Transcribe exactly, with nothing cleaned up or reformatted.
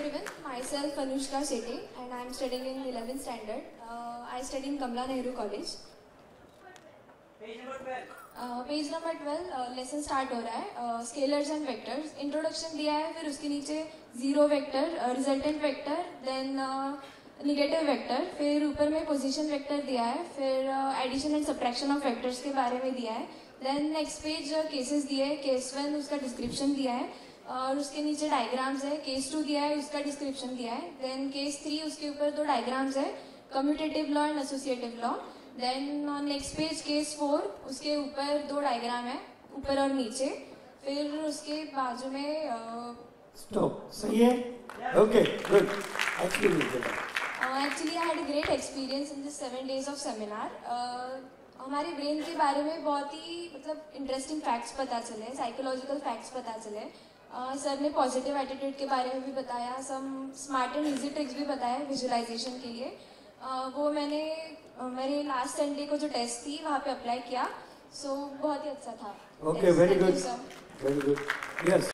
everyone, myself Anushka Shetty and I am studying in eleventh standard. Uh, I study in Kamla Nehru College. Page number twelve. Uh, page number twelve lesson start हो रहा है. Scalars and vectors introduction दिया है, फिर उसके नीचे zero vector, resultant vector, then negative vector, फिर ऊपर में पोजीशन वेक्टर दिया है, फिर addition and subtraction of vectors के बारे में दिया है. देन नेक्स्ट पेज केसेस दिए है, केस वन उसका डिस्क्रिप्शन दिया है और उसके नीचे डायग्राम्स है. केस टू दिया है, उसका डिस्क्रिप्शन दिया है. देन केस थ्री उसके ऊपर दो डायग्राम्स है, commutative law and associative law. Then next page case four, उसके ऊपर दो डायग्राम है, ऊपर और नीचे. फिर उसके बाजू में स्टॉप. सही है? Okay, good. Actually actually I had a great experience in this seven days of seminar. हमारे ब्रेन के बारे में बहुत ही मतलब इंटरेस्टिंग फैक्ट्स पता चले, साइकोलॉजिकल फैक्ट्स पता चले. सर uh, ने पॉजिटिव एटीट्यूड के बारे में भी बताया, some smart and easy tricks भी बताया विजुअलाइजेशन के लिए. uh, वो मैंने uh, मेरे लास्ट संडे को जो टेस्ट थी वहाँ पे अप्लाई किया. सो so, बहुत ही अच्छा था. Okay, very good, very good. Yes.